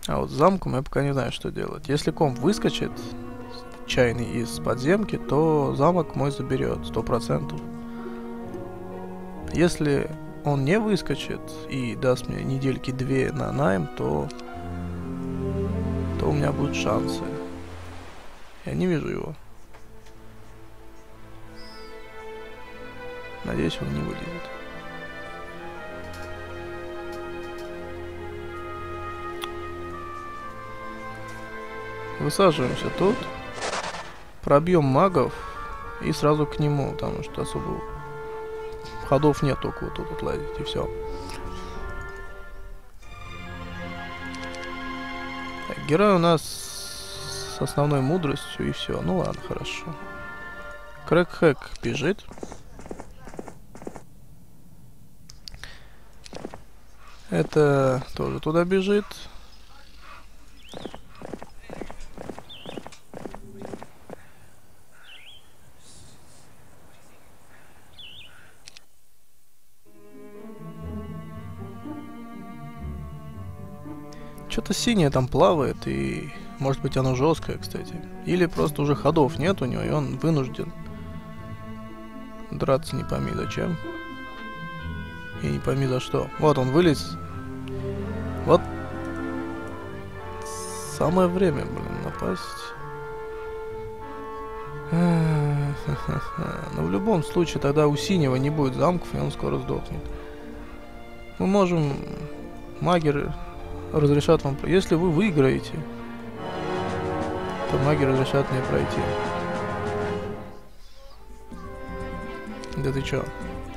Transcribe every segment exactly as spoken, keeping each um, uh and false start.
А вот с замком я пока не знаю, что делать. Если комп выскочит чайный из подземки, то замок мой заберет сто процентов. Если он не выскочит и даст мне недельки две на найм, то, то у меня будут шансы. Я не вижу его. Надеюсь, он не вылезет. Высаживаемся тут. Пробьем магов и сразу к нему, потому что особо ходов нет, только вот тут вот лазить и все. Так, герой у нас с основной мудростью и все. Ну ладно, хорошо. Крэк-хэк бежит. Это тоже туда бежит. Что-то синее там плавает, и может быть оно жесткое, кстати. Или просто уже ходов нет у него, и он вынужден драться не пойми зачем. И не пойми за что. Вот он вылез. Вот. Самое время, блин, напасть. Но в любом случае тогда у синего не будет замков, и он скоро сдохнет. Мы можем... Маги разрешат вам... Если вы выиграете, то маги разрешат мне пройти. Да ты чё?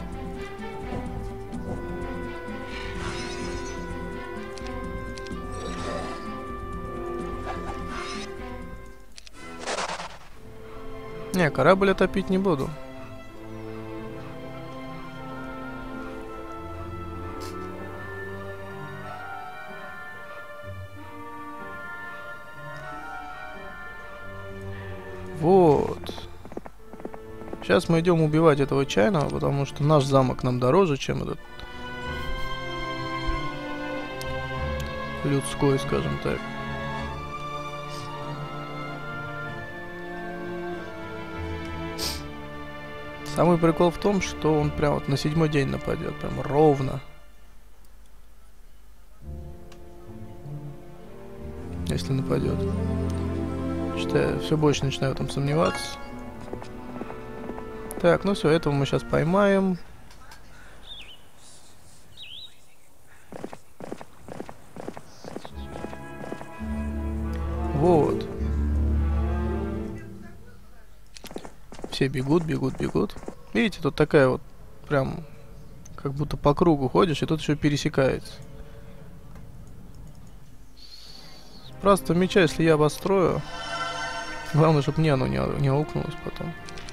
Не, корабль я топить не буду. Вот. Сейчас мы идем убивать этого чайного, потому что наш замок нам дороже, чем этот людской, скажем так. Самый прикол в том, что он прям вот на седьмой день нападет, прям ровно. Если нападет. Считаю, все больше начинаю в этом сомневаться. Так, ну все, этого мы сейчас поймаем. Вот. Все бегут, бегут, бегут. Видите, тут такая вот прям как будто по кругу ходишь, и тут еще пересекается. Просто меча, если я обострою, главное, чтобы мне оно не, не аукнулось потом.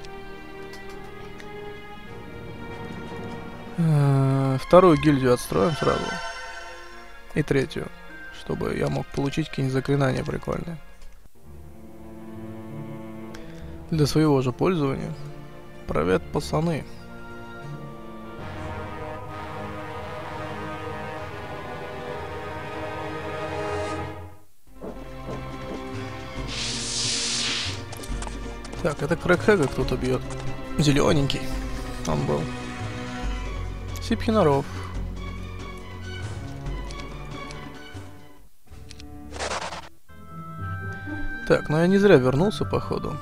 Вторую гильдию отстроим сразу. И третью, чтобы я мог получить какие-нибудь заклинания прикольные. Для своего же пользования. Привет, пацаны. Так, это Крэк-хэка кто-то бьет. Зелененький он был. Сипхинаров. Так, ну я не зря вернулся, походу.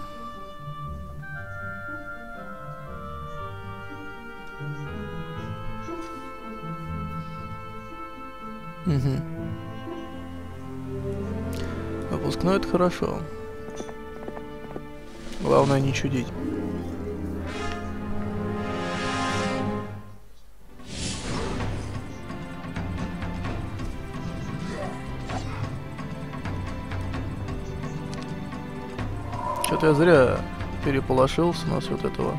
Угу. Выпускной — это хорошо. Главное не чудить. Что-то я зря переполошился насчет этого.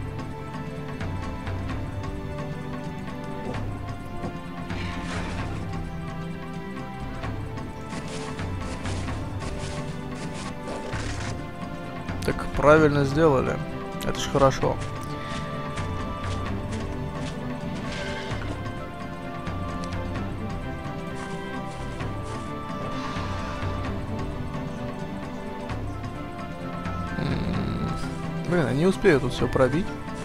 Так правильно сделали. Это ж хорошо. Блин, я не успею тут все пробить.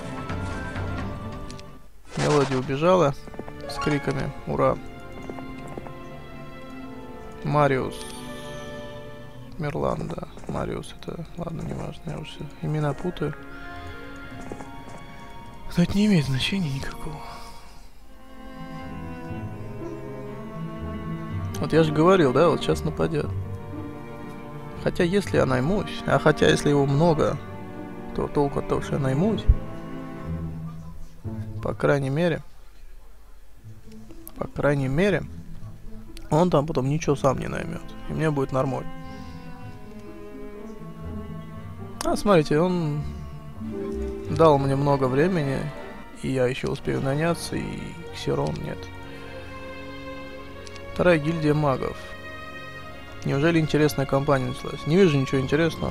Мелодия убежала с криками «Ура!». Мариус. Мерлан, да. Мариус это... Ладно, не важно, я уже имена путаю. Но это не имеет значения никакого. Вот я же говорил, да, вот сейчас нападет. Хотя если я наймусь, а хотя если его много, то толку от того, что я наймусь. По крайней мере. По крайней мере. Он там потом ничего сам не наймет. И мне будет нормально. А, смотрите, он дал мне много времени. И я еще успею наняться, и Ксерон нет. Вторая гильдия магов. Неужели интересная компания началась? Не вижу ничего интересного.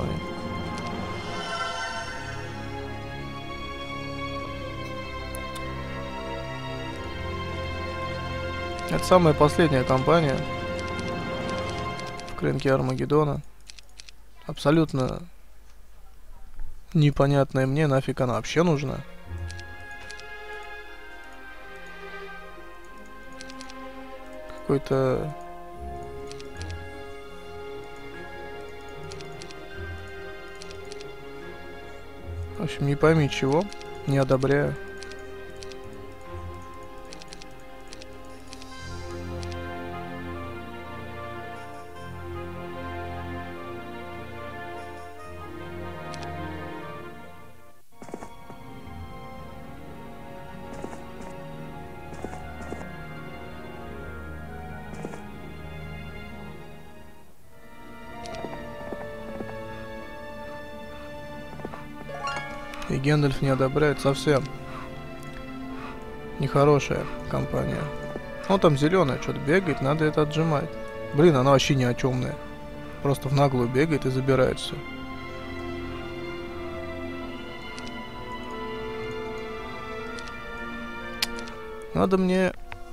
Это самая последняя компания в клинке Армагеддона. Абсолютно непонятная мне, нафиг она вообще нужна. Какой-то... В общем, не пойми чего, не одобряю. И Гэндальф не одобряет совсем. Нехорошая компания. Он там зеленая, что-то бегает, надо это отжимать. Блин, она вообще ни о чемная. Просто в наглую бегает и забирает все. Надо мне...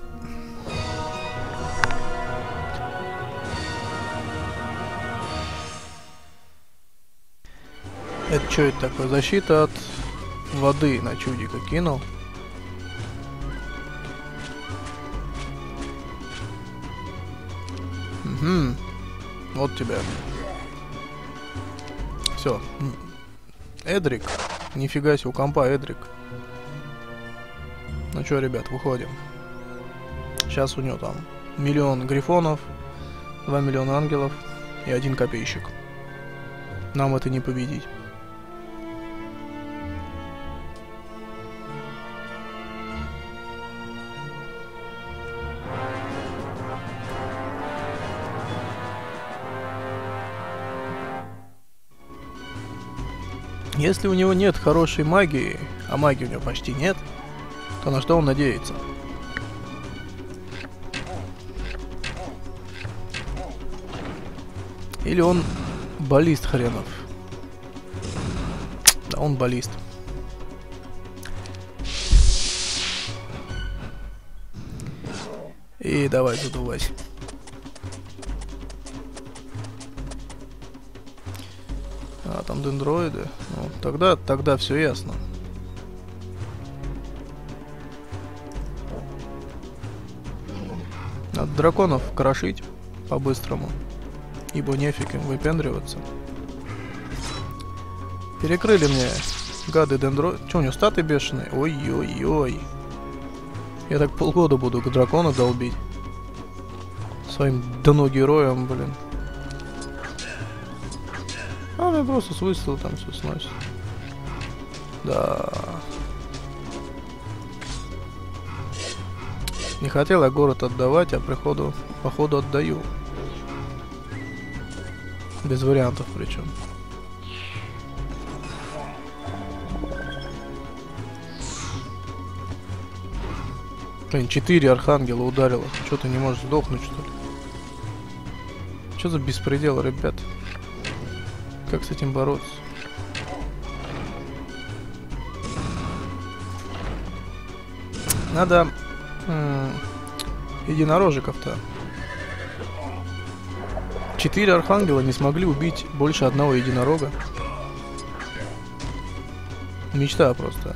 Это что это такое? Защита от воды на чудика кинул. Угу. Вот тебя. Все. Эдрик. Нифига себе, у компа Эдрик. Ну что, ребят, выходим. Сейчас у него там миллион грифонов, два миллиона ангелов и один копейщик. Нам это не победить. Если у него нет хорошей магии, а магии у него почти нет, то на что он надеется? Или он баллист хренов? Да, он баллист. И давай задувайся. А, там дендроиды. Ну, тогда, тогда все ясно. Надо драконов крошить по-быстрому. Ибо нефиг им выпендриваться. Перекрыли мне гады дендроиды. Че, у него статы бешеные? Ой-ой-ой. Я так полгода буду к дракону долбить. Своим дно-героем, блин. А, мне просто с выстрела там все сносит. Да. Не хотел я город отдавать, а приходу, походу отдаю. Без вариантов причем. Блин, четыре архангела ударило. Что ты не можешь сдохнуть, что ли? Что за беспредел, ребят? Как с этим бороться? Надо единорожиков-то. Четыре архангела не смогли убить больше одного единорога. Мечта просто.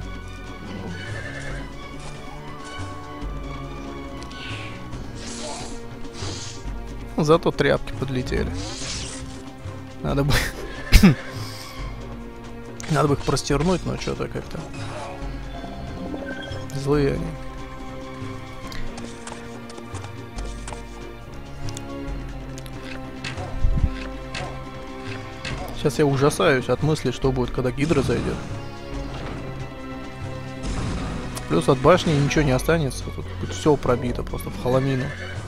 Зато тряпки подлетели. Надо бы... Надо бы их простернуть, но что-то как-то... Злые они. Сейчас я ужасаюсь от мысли, что будет, когда гидра зайдет. Плюс от башни ничего не останется. Тут будет все пробито просто в холомину.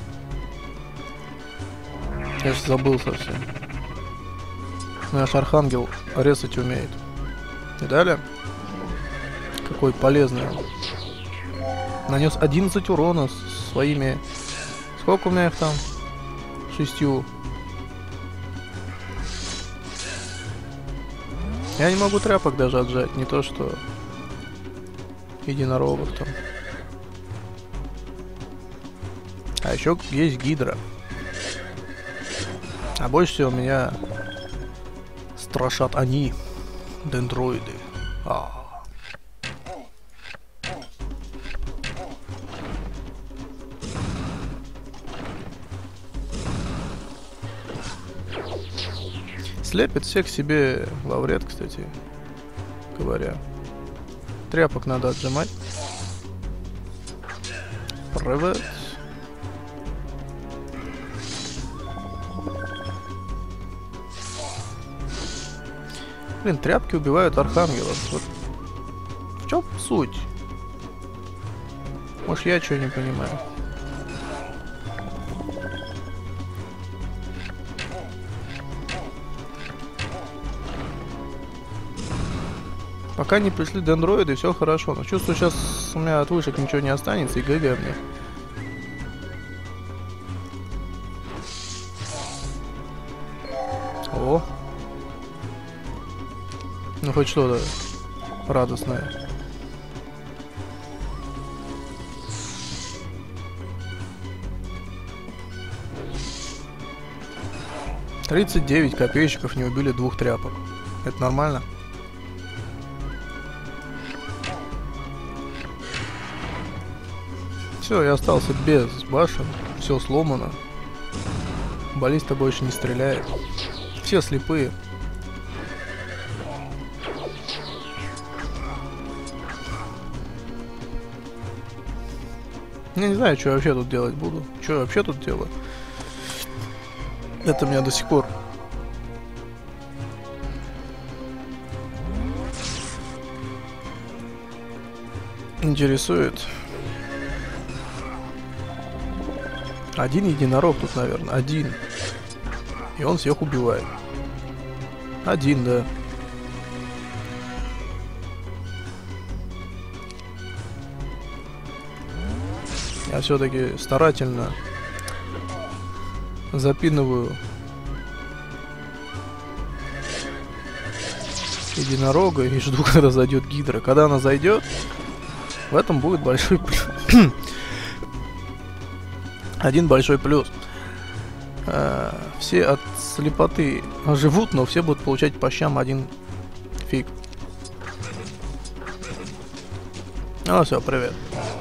Я же забыл совсем. Наш архангел резать умеет. И далее. Какой полезный он. Нанес одиннадцать урона своими... Сколько у меня их там? Шестью. Я не могу тряпок даже отжать, не то что единорогов там. А еще есть гидра. А больше всего меня страшат они, дендроиды. А. Слепит всех себе во вред, кстати говоря. Тряпок надо отжимать. Привет. Блин, тряпки убивают архангелов. Вот. В чем суть? Может, я чего не понимаю. Пока не пришли дендроиды, все хорошо. Но чувствую, сейчас у меня от вышек ничего не останется, и ГГ мне. О! Ну хоть что-то радостное. тридцать девять копейщиков не убили двух тряпок. Это нормально? Все, я остался без башен. Все сломано. Баллиста больше не стреляет. Все слепые. Я не знаю, что я вообще тут делать буду. Что я вообще тут делаю? Это меня до сих пор интересует. Один единорог тут, наверное. Один. И он всех убивает. Один, да. Я все-таки старательно запинываю единорога и жду, когда зайдет гидра. Когда она зайдет, в этом будет большой плюс. Один большой плюс. Э, все от слепоты живут, но все будут получать по щам один фиг. Ну все, привет.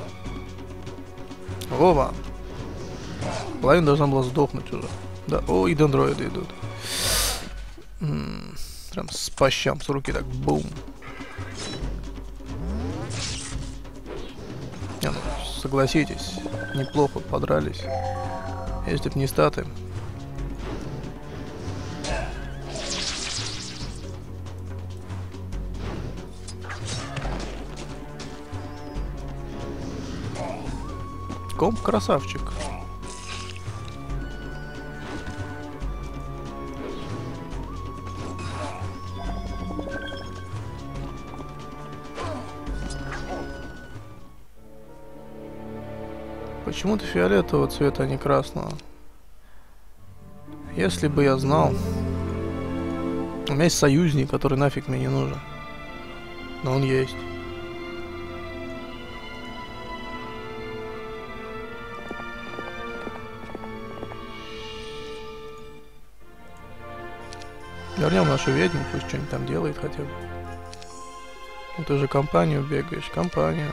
Вова. Половина должна была сдохнуть уже. Да, о, и дендроиды идут. М-м, прям с по щам, с руки так, бум. Не, ну, согласитесь, неплохо подрались. Если б не статы. Комп красавчик. Почему-то фиолетового цвета, а не красного. Если бы я знал. У меня есть союзник, который нафиг мне не нужен. Но он есть. Вернем нашу ведьму, пусть что-нибудь там делает хотя бы. Ну, ты же компанию бегаешь, компанию.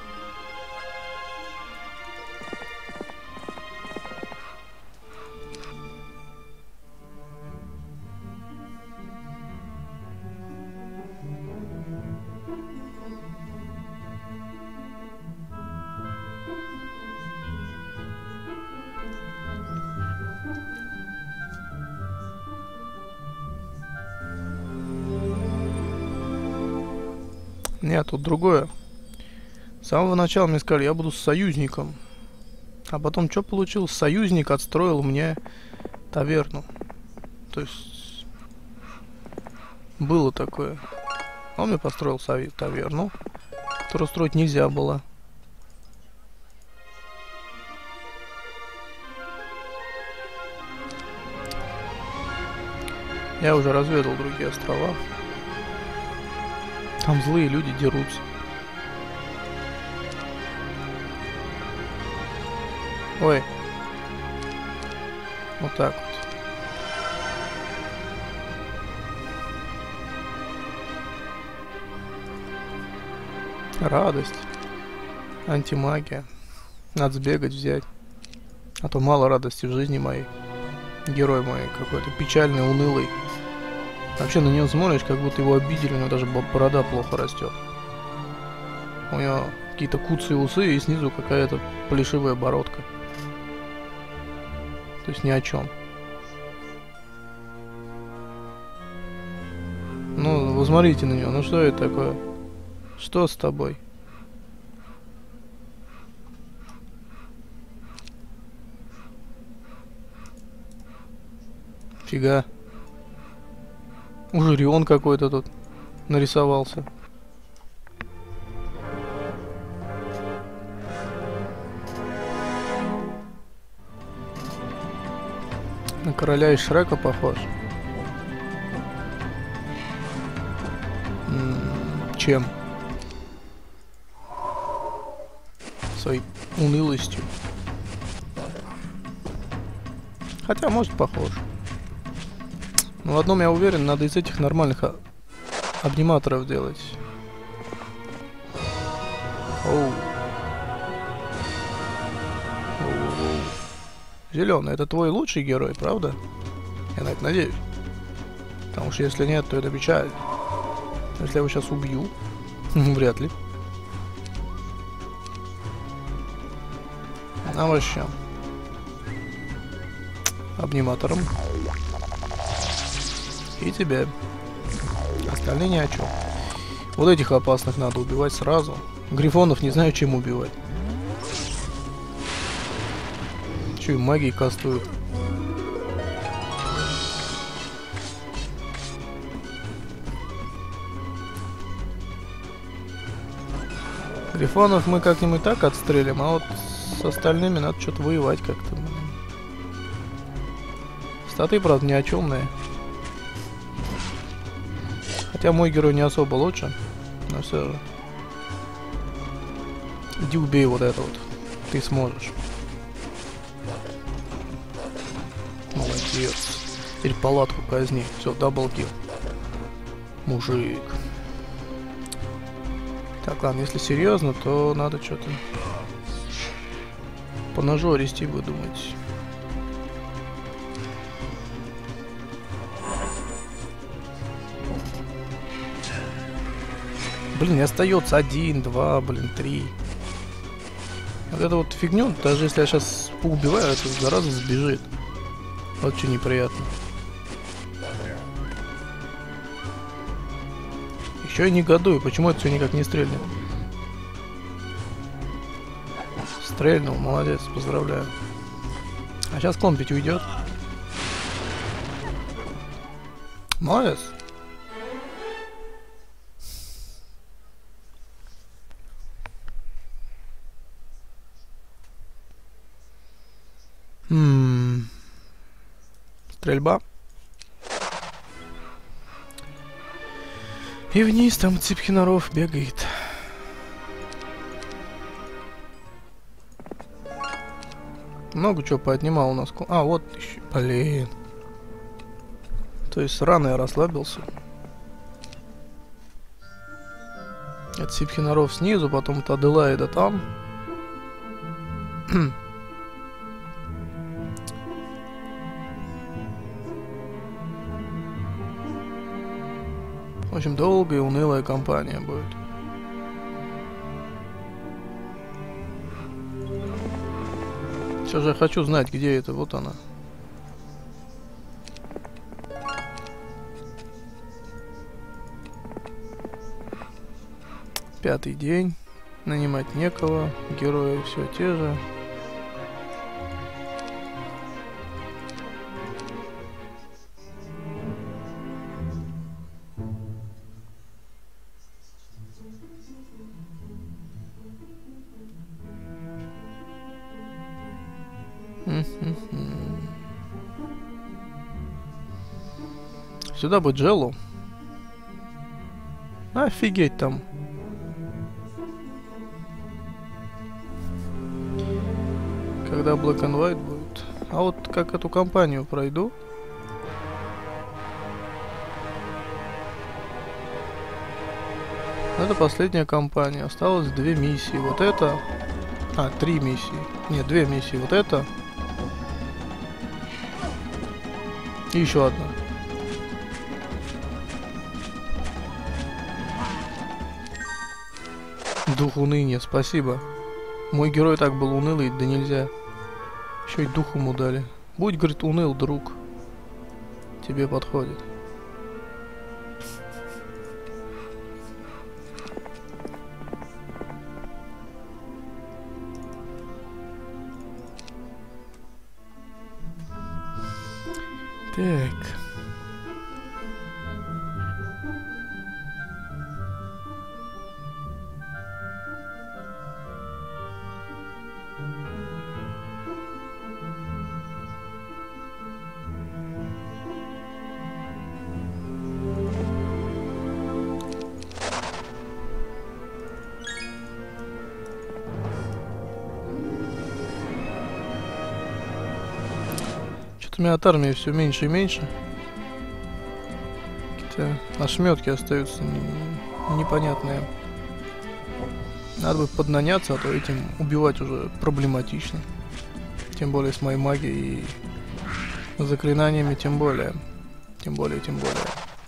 Нет, тут другое. С самого начала мне сказали, я буду союзником. А потом что получилось? Союзник отстроил мне таверну. То есть было такое. Он мне построил таверну, которую строить нельзя было. Я уже разведал другие острова. Там злые люди дерутся. Ой. Вот так вот. Радость. Антимагия. Надо сбегать, взять. А то мало радости в жизни моей. Герой мой какой-то печальный, унылый. Вообще на него смотришь, как будто его обидели, у него даже борода плохо растет. У него какие-то куцые усы и снизу какая-то плешивая бородка. То есть ни о чем. Ну, вы смотрите на него, ну что это такое? Что с тобой? Фига. Уже Рион какой-то тут нарисовался. На короля из Шрека похож. М-м, чем? Своей унылостью. Хотя, может, похож. Но в одном я уверен, надо из этих нормальных обниматоров делать. Оу. Зеленый, это твой лучший герой, правда? Я на это надеюсь. Потому что если нет, то это печаль. Если я его сейчас убью, вряд ли. А вообще. Обниматором. И тебя. Остальные ни о чем. Вот этих опасных надо убивать сразу. Грифонов не знаю, чем убивать. Че, магии кастуют. Грифонов мы как-нибудь так отстрелим, а вот с остальными надо что-то воевать как-то. Статы, правда, ни о чемные. Хотя мой герой не особо лучше, но все же. Иди убей вот это вот. Ты сможешь. Молодец. Теперь палатку казни. Все, даблкил. Мужик. Так, ладно, если серьезно, то надо что-то по ножу рести выдумать. Блин, и остается один, два, блин, три. Вот эту вот фигню, даже если я сейчас поубиваю, это зараза сбежит. Вот что неприятно. Еще и негодую, почему это все никак не стрельнет? Стрельнул, молодец, поздравляю. А сейчас компить уйдет. Молодец. Хм. Стрельба. И вниз там Цыпхинаров бегает. Много чего поотнимал у нас. А, вот еще. Блин. То есть рано я расслабился. Это Сипхинаров снизу, потом это Аделаида там. В общем, долгая и унылая компания будет. Все же я хочу знать, где это. Вот она. Пятый день. Нанимать некого. Герои все те же. Сюда бы Джеллу. Офигеть там. Когда Black and White будет. А вот как эту компанию пройду. Это последняя кампания. Осталось две миссии. Вот это. А, три миссии. Нет, две миссии. Вот это. И еще одна. Дух уныния, спасибо. Мой герой так был унылый, да нельзя. Еще и дух ему дали. Будь, говорит, уныл, друг. Тебе подходит. Так. У меня от армии все меньше и меньше. Какие-то ошметки остаются непонятные. Надо бы поднаняться, а то этим убивать уже проблематично. Тем более с моей магией и заклинаниями, тем более. Тем более, тем более.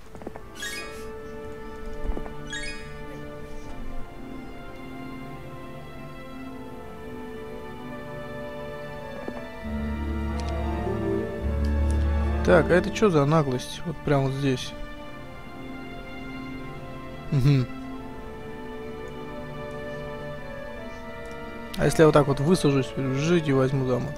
Так, а это что за наглость? Вот прямо вот здесь. Угу. А если я вот так вот высажусь, жить и возьму замок?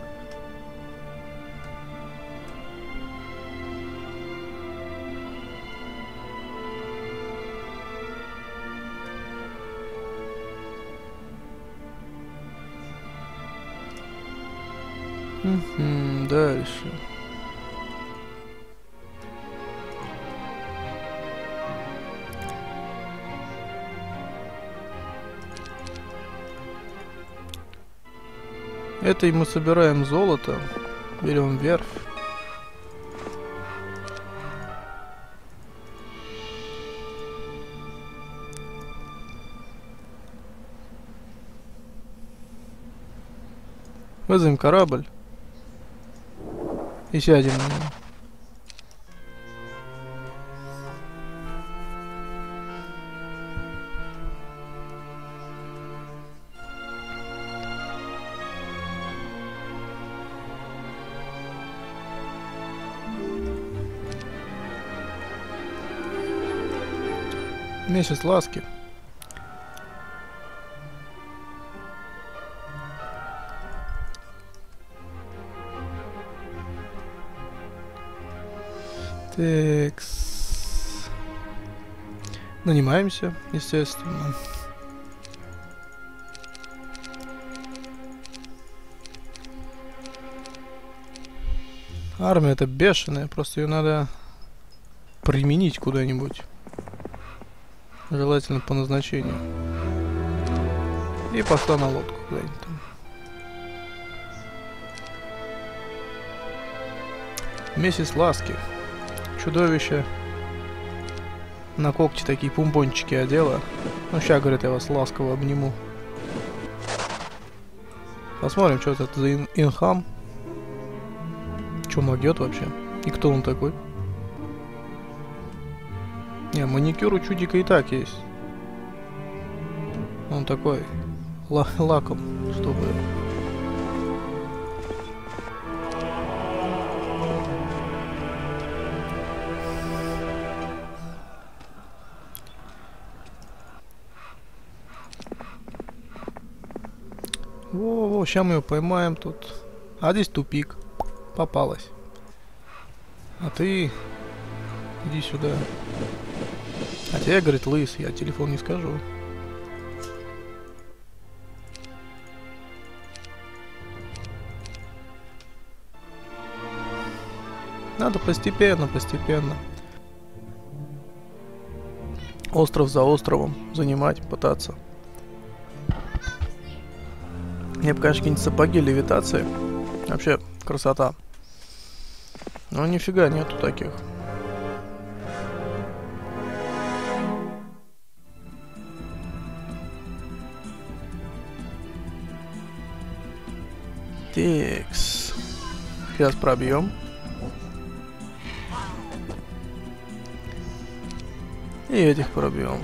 Угу, дальше. Это и мы собираем золото, берем верфь. Вызовем корабль и сядем на него. Месяц ласки. Текс. Нанимаемся, естественно. Армия это бешеная, просто ее надо применить куда-нибудь. Желательно по назначению. И пошла на лодку куда-нибудь там. Месяц ласки. Чудовище. На когти такие пумпончики одела. Ну, сейчас, говорит, я вас ласково обниму. Посмотрим, что это за ин инхам. Че могет вообще? И кто он такой? Не, маникюр у чудика и так есть. Он такой ла лаком, чтобы... Во-во, сейчас мы ее поймаем тут. А здесь тупик. Попалась. А ты... Иди сюда. А тебе, говорит, лыс, я телефон не скажу. Надо постепенно, постепенно. Остров за островом занимать, пытаться. Мне бы, конечно, какие-нибудь сапоги левитации. Вообще, красота. Но нифига нету таких. Текс. Сейчас пробьем. И этих пробьем.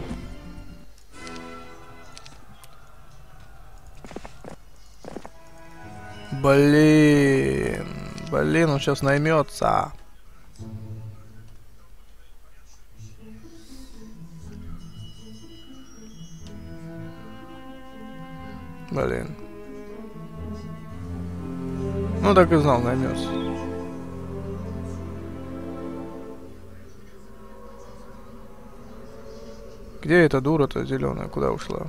Блин. Блин, он сейчас наймется. Блин. Ну так и знал, наймется. Где эта дура-то зеленая? Куда ушла?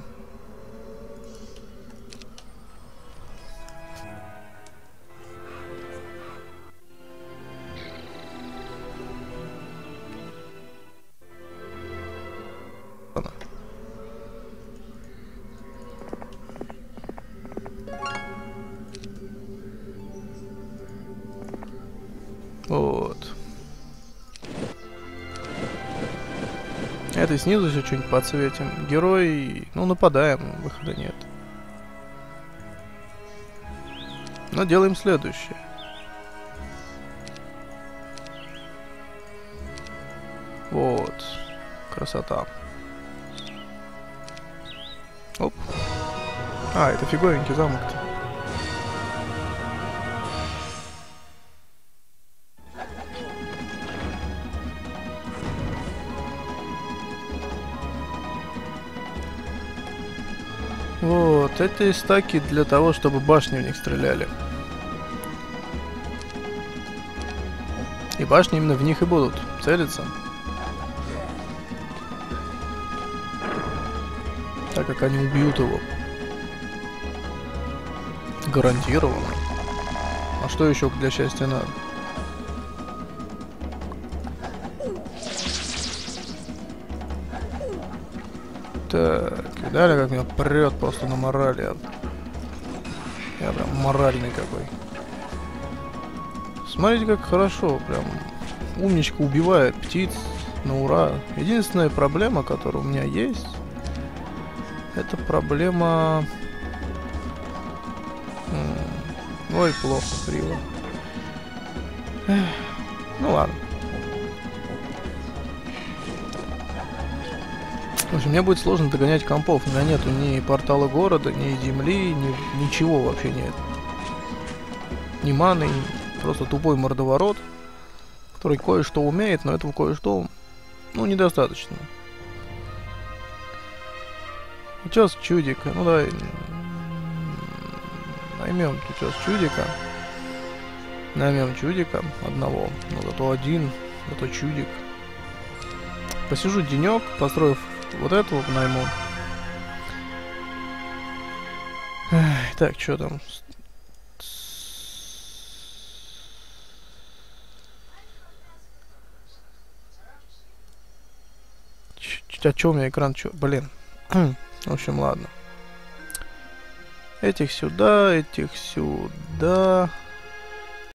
Вот. Это снизу еще что-нибудь подсветим. Герой, ну, нападаем, выхода нет. Но делаем следующее. Вот. Красота. Оп. А, это фиговенький замок-то. Вот, эти стаки для того, чтобы башни в них стреляли. И башни именно в них и будут целиться. Так как они убьют его. Гарантированно. А что еще для счастья надо? Так, видали, как меня прет просто на морали. Я, я прям моральный какой. Смотрите, как хорошо, прям умничка убивает птиц на ура. Единственная проблема, которая у меня есть, это проблема... Ой, плохо, криво. Эх, ну ладно. В общем, мне будет сложно догонять компов. У меня нету ни портала города, ни земли, ни, ничего вообще нет. Ни маны, ни, просто тупой мордоворот, который кое-что умеет, но этого кое-что, ну, недостаточно. Сейчас чудика, ну давай наймем сейчас чудика. Наймем чудика одного, но зато один, зато чудик. Посижу денек, построив вот этого найму. Эх, так, что там? А чё у меня экран? Чё? Блин. В общем, ладно. Этих сюда, этих сюда.